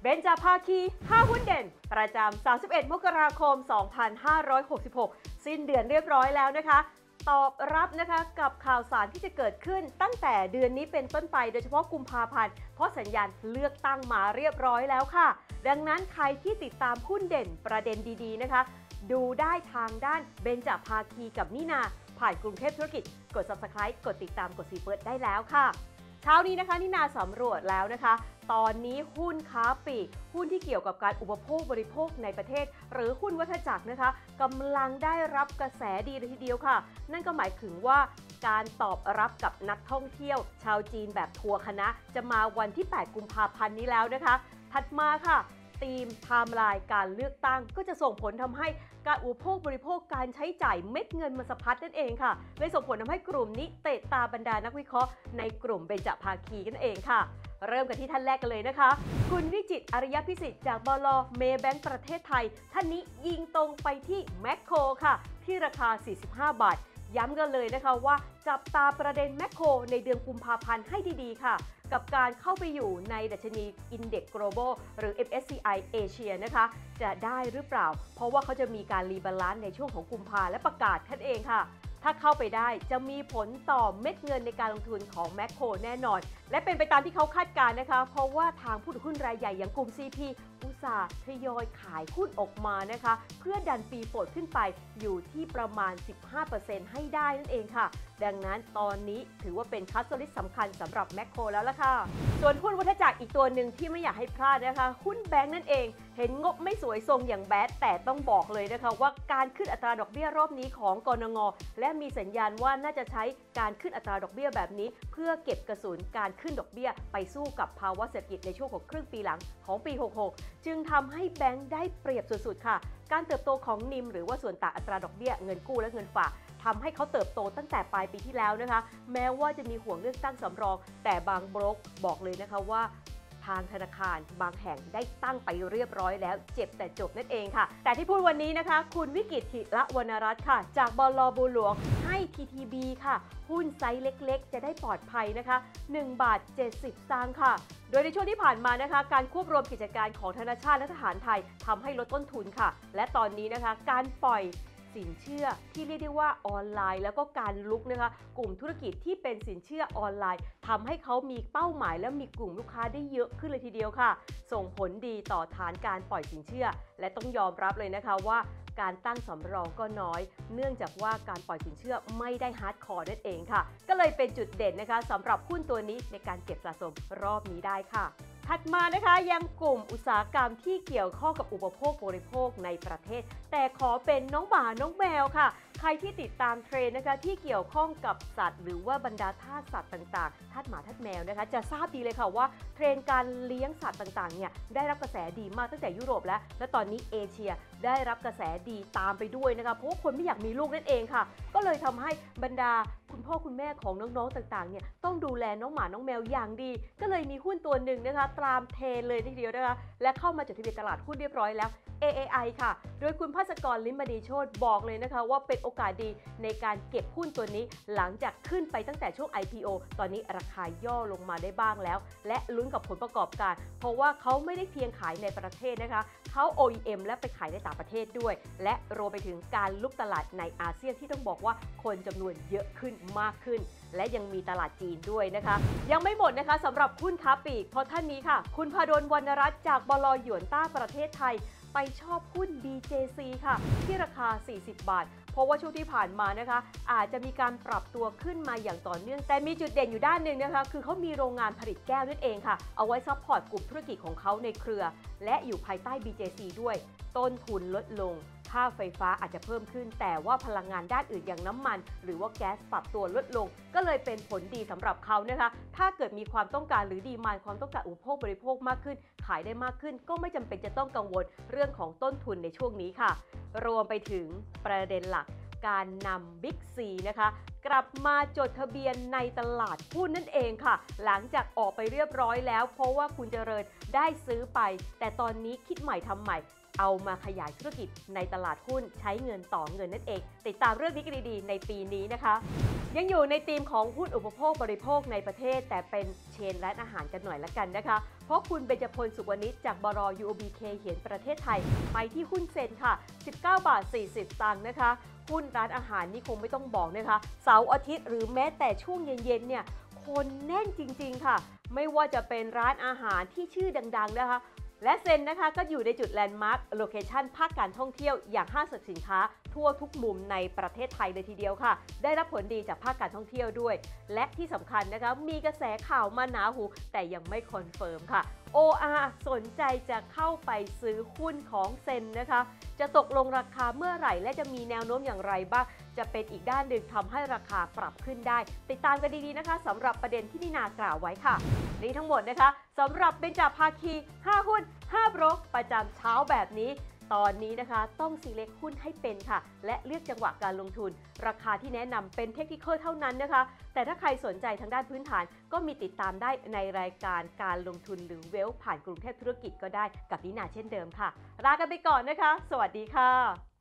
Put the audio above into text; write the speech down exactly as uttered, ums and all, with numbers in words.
เบญจภาคีห้าหุ้นเด่นประจำสามสิบเอ็ดมกราคมสองพันห้าร้อยหกสิบหกสิ้นเดือนเรียบร้อยแล้วนะคะตอบรับนะคะกับข่าวสารที่จะเกิดขึ้นตั้งแต่เดือนนี้เป็นต้นไปโดยเฉพาะกุมภาพันธ์เพราะสัญญาณเลือกตั้งมาเรียบร้อยแล้วค่ะดังนั้นใครที่ติดตามหุ้นเด่นประเด็นดีๆนะคะดูได้ทางด้านเบญจภาคีกับนินาผ่านกรุงเทพธุรกิจกด ซับสไครบ์ กดติดตามกดสีเปิดได้แล้วค่ะเช้านี้นะคะนินาสำรวจแล้วนะคะตอนนี้หุ้นค้าปลีกหุ้นที่เกี่ยวกับการอุปโภคบริโภคในประเทศหรือหุ้นวัฏจักรนะคะกำลังได้รับกระแสดีเลยทีเดียวค่ะนั่นก็หมายถึงว่าการตอบรับกับนักท่องเที่ยวชาวจีนแบบทัวร์คณะจะมาวันที่แปดกุมภาพันธ์นี้แล้วนะคะถัดมาค่ะธีมไทม์ไลน์การเลือกตั้งก็จะส่งผลทำให้การอุปโภคบริโภคการใช้จ่ายเม็ดเงินมันสะพัดนั่นเองค่ะเลยส่งผลทำให้กลุ่มนี้เตะตาบรรดานักวิเคราะห์ในกลุ่มเบญจภาคีกันเองค่ะเริ่มกันที่ท่านแรกกันเลยนะคะคุณวิจิตรอริยพิสิทธิ์จากบล.เมย์แบงก์ประเทศไทยท่านนี้ยิงตรงไปที่แมคโครค่ะที่ราคาสี่สิบห้าบาทย้ำกันเลยนะคะว่าจับตาประเด็นแมคโครในเดือนกุมภาพันธ์ให้ดีๆค่ะกับการเข้าไปอยู่ในดัชนี Index Global หรือ เอ็ม เอส ซี ไอ Asia นะคะจะได้หรือเปล่าเพราะว่าเขาจะมีการรีบาลานซ์ในช่วงของกุมภาและประกาศท่านเองค่ะถ้าเข้าไปได้จะมีผลต่อเม็ดเงินในการลงทุนของแมคโครแน่นอนและเป็นไปตามที่เขาคาดการณ์นะคะเพราะว่าทางผู้ถือหุ้นรายใหญ่อย่างกลุ่ม ซี พี อุตสาห์ทยอยขายหุ้นออกมานะคะเพื่อดันฟรีโฟลดขึ้นไปอยู่ที่ประมาณ สิบห้าเปอร์เซ็นต์ ให้ได้นั่นเองค่ะดังนั้นตอนนี้ถือว่าเป็นคัสโตลิสต์สำคัญสำหรับแมคโครแล้วล่ะค่ะส่วนหุ้นวัฏจักรอีกตัวหนึ่งที่ไม่อยากให้พลาดนะคะหุ้นแบงก์นั่นเองเห็นงบไม่สวยทรงอย่างแบดแต่ต้องบอกเลยนะคะว่าการขึ้นอัตราดอกเบี้ยรอบนี้ของกนง.และมีสัญญาณว่าน่าจะใช้การขึ้นอัตราดอกเบี้ยแบบนี้เพื่อเก็บกระสุนการขึ้นดอกเบี้ยไปสู้กับภาวะเศรษฐกิจในช่วงของครึ่งปีหลังของปีหกสิบหกจึงทำให้แบงก์ได้เปรียบสุดๆค่ะการเติบโตของนิมหรือว่าส่วนต่างอัตราดอกเบี้ยเงินกู้และเงินฝากทำให้เขาเติบโตตั้งแต่ปลายปีที่แล้วนะคะแม้ว่าจะมีห่วงเลือกตั้งสำรองแต่บางโบรกบอกเลยนะคะว่าทางธนาคารบางแห่งได้ตั้งไปเรียบร้อยแล้วเจ็บแต่จบนั่นเองค่ะแต่ที่พูดวันนี้นะคะคุณวิกิตถิระวรรณรัตน์ค่ะจากบล.บัวหลวงให้ ที ที บี ค่ะหุ้นไซส์เล็กๆจะได้ปลอดภัยนะคะหนึ่งบาทเจ็ดสิบสตางค์ค่ะโดยในช่วงที่ผ่านมานะคะการควบรวมกิจการของธนาคารและทหารไทยทำให้ลดต้นทุนค่ะและตอนนี้นะคะการปล่อยสินเชื่อที่เรียกได้ว่าออนไลน์แล้วก็การลุกนะคะกลุ่มธุรกิจที่เป็นสินเชื่อออนไลน์ทำให้เขามีเป้าหมายและมีกลุ่มลูกค้าได้เยอะขึ้นเลยทีเดียวค่ะส่งผลดีต่อฐานการปล่อยสินเชื่อและต้องยอมรับเลยนะคะว่าการตั้งสำรองก็น้อยเนื่องจากว่าการปล่อยสินเชื่อไม่ได้ฮาร์ดคอร์นั่นเองค่ะก็เลยเป็นจุดเด่นนะคะสำหรับหุ้นตัวนี้ในการเก็บสะสมรอบนี้ได้ค่ะถัดมานะคะยังกลุ่มอุตสาหกรรมที่เกี่ยวข้องกับอุปโภคบริโภคในประเทศแต่ขอเป็นน้องหมาน้องแมวค่ะใครที่ติดตามเทรนด์นะคะที่เกี่ยวข้องกับสัตว์หรือว่าบรรดาทาสสัตว์ต่างๆทาสหมาทาสแมวนะคะจะทราบดีเลยค่ะว่าเทรนด์การเลี้ยงสัตว์ต่างๆเนี่ยได้รับกระแสดีมากตั้งแต่ยุโรปแล้วและตอนนี้เอเชียได้รับกระแสดีตามไปด้วยนะคะเพราะว่าคนไม่อยากมีลูกนั่นเองค่ะก็เลยทำให้บรรดาคุณพ่อคุณแม่ของน้องๆต่างๆเนี่ยต้องดูแลน้องหมาน้องแมวอย่างดีก็เลยมีหุ้นตัวหนึ่งนะคะตามเทรนเลยทีเดียวนะคะและเข้ามาจดทะเบียนตลาดหุ้นเรียบร้อยแล้ว เอ เอ ไอ ค่ะโดยคุณภาสกร ลิ้มมณีโชติบอกเลยนะคะว่าเป็นโอกาสดีในการเก็บหุ้นตัวนี้หลังจากขึ้นไปตั้งแต่ช่วง ไอ พี โอ ตอนนี้ราคาย่อลงมาได้บ้างแล้วและลุ้นกับผลประกอบการเพราะว่าเขาไม่ได้เพียงขายในประเทศนะคะเขา โอ อี เอ็ม และไปขายในต่างประเทศด้วยและรวมไปถึงการลุกตลาดในอาเซียนที่ต้องบอกว่าคนจำนวนเยอะขึ้นมากขึ้นและยังมีตลาดจีนด้วยนะคะยังไม่หมดนะคะสำหรับหุ้นค้าปลีกเพราะท่านนี้ค่ะคุณพดล วรรณรัตน์จากบล.หยวนต้าประเทศไทยไปชอบหุ้น บี เจ ซี ค่ะที่ราคาสี่สิบบาทเพราะว่าช่วงที่ผ่านมานะคะอาจจะมีการปรับตัวขึ้นมาอย่างต่อเนื่องแต่มีจุดเด่นอยู่ด้านหนึ่งนะคะคือเขามีโรงงานผลิตแก้วนั่นเองค่ะเอาไว้ซัพพอร์ตกลุ่มธุรกิจของเขาในเครือและอยู่ภายใต้ บี เจ ซี ด้วยต้นทุนลดลงค่าไฟฟ้าอาจจะเพิ่มขึ้นแต่ว่าพลังงานด้านอื่นอย่างน้ำมันหรือว่าแก๊สปรับตัวลดลงก็เลยเป็นผลดีสำหรับเขานะคะถ้าเกิดมีความต้องการหรือดีมานด์ความต้องการอุปโภคบริโภคมากขึ้นขายได้มากขึ้นก็ไม่จำเป็นจะต้องกังวลเรื่องของต้นทุนในช่วงนี้ค่ะรวมไปถึงประเด็นหลักการนำ บิ๊ก ซี นะคะกลับมาจดทะเบียนในตลาดหุ้นนั่นเองค่ะหลังจากออกไปเรียบร้อยแล้วเพราะว่าคุณเจริญได้ซื้อไปแต่ตอนนี้คิดใหม่ทำใหม่เอามาขยายธุรกิจในตลาดหุ้นใช้เงินต่อเงินนั่นเองติดตามเรื่องนี้กันดีๆในปีนี้นะคะยังอยู่ในธีมของหุ้นอุปโภคบริโภคในประเทศแต่เป็นเชนร้านอาหารกันหน่อยละกันนะคะเพราะคุณเบญจพลสุวรรณิชจากบร ยู โอ บี เค เหียนประเทศไทยไปที่หุ้นเซ็นค่ะสิบเก้าบาทสี่สิบสตางค์นะคะหุ้นร้านอาหารนี่คงไม่ต้องบอกนะคะเสาร์อาทิตย์หรือแม้แต่ช่วงเย็นๆเนี่ยคนแน่นจริงๆค่ะไม่ว่าจะเป็นร้านอาหารที่ชื่อดังๆนะคะและเซ็นนะคะก็อยู่ในจุดแลนด์มาร์คโลเคชั่นภาคการท่องเที่ยวอย่างห้างสรรพสินค้าทั่วทุกมุมในประเทศไทยเลยทีเดียวค่ะได้รับผลดีจากภาคการท่องเที่ยวด้วยและที่สำคัญนะคะมีกระแสข่าวมาหนาหูแต่ยังไม่คอนเฟิร์มค่ะ โอ อาร์ สนใจจะเข้าไปซื้อหุ้นของเซ็นนะคะจะตกลงราคาเมื่อไหร่และจะมีแนวโน้มอย่างไรบ้างจะเป็นอีกด้านหนึ่งทำให้ราคาปรับขึ้นได้ติดตามกันดีๆนะคะสำหรับประเด็นที่นินากล่าวไว้ค่ะนี่ทั้งหมดนะคะสำหรับเบญจภาคีห้าหุ้นห้าบล็อกประจำเช้าแบบนี้ตอนนี้นะคะต้อง select หุ้นให้เป็นค่ะและเลือกจังหวะการลงทุนราคาที่แนะนำเป็นเทคนิคเท่านั้นนะคะแต่ถ้าใครสนใจทางด้านพื้นฐานก็มีติดตามได้ในรายการการลงทุนหรือเวลผ่านกรุงเทพธุรกิจก็ได้กับนินาเช่นเดิมค่ะลากันไปก่อนนะคะสวัสดีค่ะ